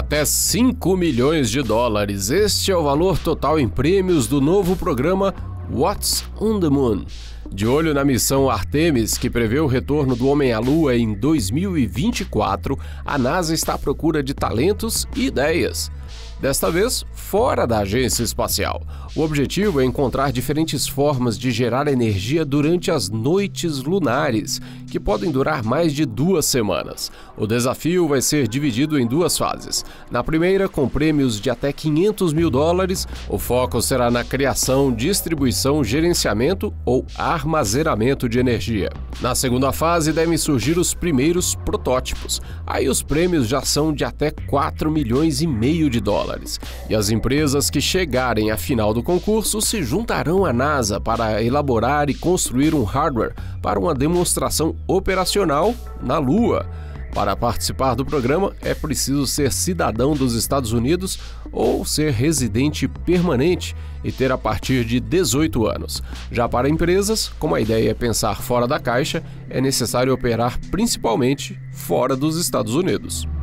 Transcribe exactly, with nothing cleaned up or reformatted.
Até cinco milhões de dólares. Este é o valor total em prêmios do novo programa What's on the Moon. De olho na missão Artemis, que prevê o retorno do homem à Lua em dois mil e vinte e quatro, a NASA está à procura de talentos e ideias. Desta vez, fora da agência espacial. O objetivo é encontrar diferentes formas de gerar energia durante as noites lunares, que podem durar mais de duas semanas. O desafio vai ser dividido em duas fases. Na primeira, com prêmios de até quinhentos mil dólares, o foco será na criação, distribuição, gerenciamento ou armazenamento de energia. Na segunda fase, devem surgir os primeiros protótipos. Aí os prêmios já são de até quatro milhões e meio de dólares. E as empresas que chegarem à final do concurso se juntarão à NASA para elaborar e construir um hardware para uma demonstração operacional na Lua. Para participar do programa, é preciso ser cidadão dos Estados Unidos ou ser residente permanente e ter a partir de dezoito anos. Já para empresas, como a ideia é pensar fora da caixa, é necessário operar principalmente fora dos Estados Unidos.